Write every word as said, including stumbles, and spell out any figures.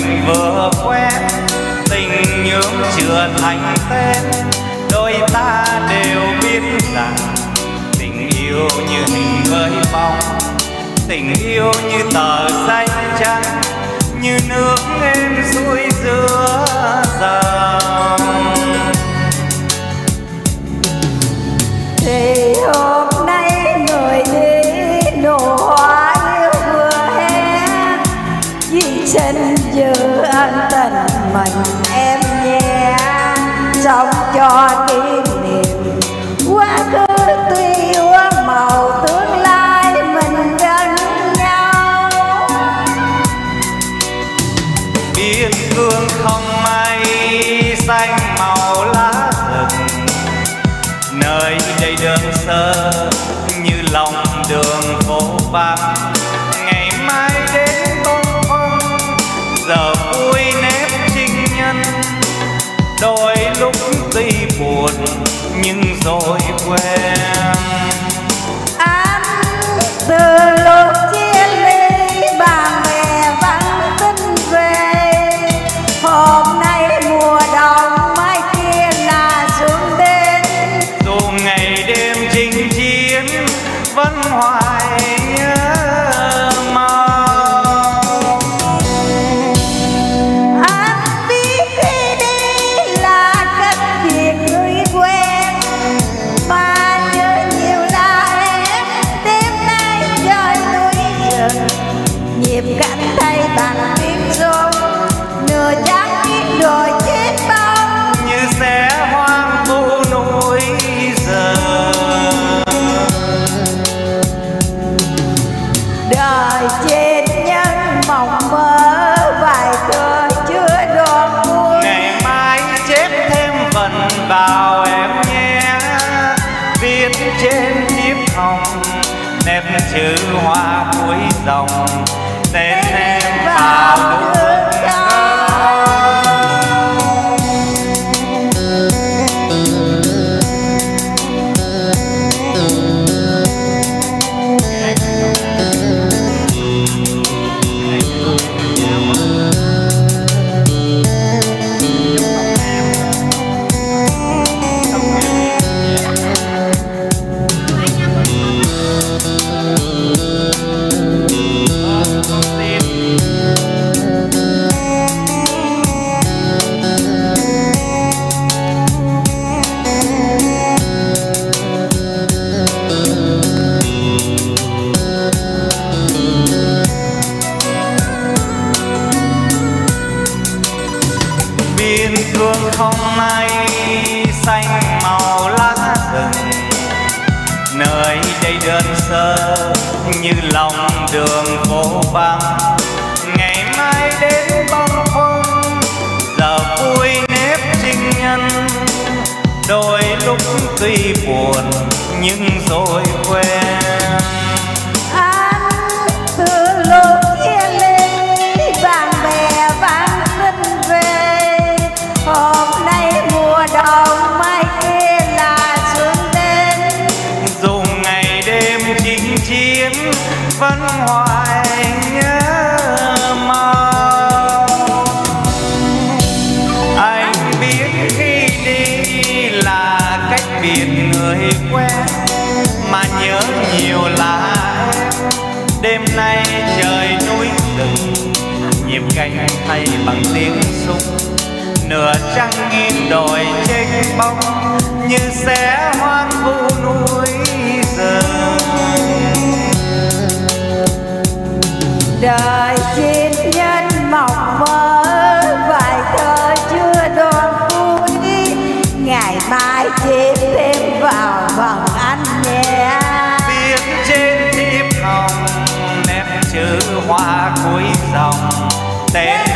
mình vừa quen, tình nhưỡng chưa thành tên. Đôi ta đều biết rằng tình yêu như hình với bóng, tình yêu như tờ giấy trắng, như nước êm xuôi giữa dòng. Thì hôm nay người đi nụ hoa yêu vừa hé, vì xin giữ ân tình mình em nhé, sống cho kỷ niệm quá khứ tuy hoa màu tương lai mình gần nhau. Biên cương không mây xanh màu lá rừng, nơi đây đơn sơ như lòng đường phố vắng. Ngày mai đến bông phân, giờ vui nếp trinh nhân, đôi lúc tuy buồn nhưng rồi quen. Anh từ lúc chia ly bạn bè vắng tin về, hôm nay mùa đông mai kia là xuống đến. Dù ngày đêm chinh chiến vẫn hoài nhớ mong. Anh biết khi đi là cách biệt người quen, mà nhớ nhiều là em. Đêm nay trời núi rừng, nhịp cánh tay bằng tiếng rung, nửa trắng biết rồi chết bóng. Như sẽ hoang vu núi rừng, đời trên nhân mộng mơ vài thơ chưa đoạn cuối. ngày mai chép thêm phần vào em nhé, viết trên thiếp hồng nét chữ hoa cuối dòng, tên em vào nước trong. Biên cương không mây xanh màu lá rừng, nơi đây đơn sơ như lòng đường phố vắng. Ngày mai đến bông phân, giờ vui nếp trinh nhân, đôi lúc tuy buồn nhưng rồi quen. Anh từ lúc chia ly bạn bè vắng tin về, hôm nay mùa đông mai kia là xuống đến. Dù ngày đêm chinh chiến vẫn hoài nhớ mong. Anh biết khi đi là cách biệt người quen, mà nhớ nhiều là em. Đêm nay trời núi rừng, nhịp cánh thay bằng tiếng súng, nửa trăng nghiêng đồi chênh bóng, như sẽ hoang vu núi rừng. Đời trên nhân mộng mơ vài thơ chưa đoạn cuối, ngày mai chép thêm vào bằng anh nhé, Viết trên thiếp hồng nét chữ hoa cuối dòng, tên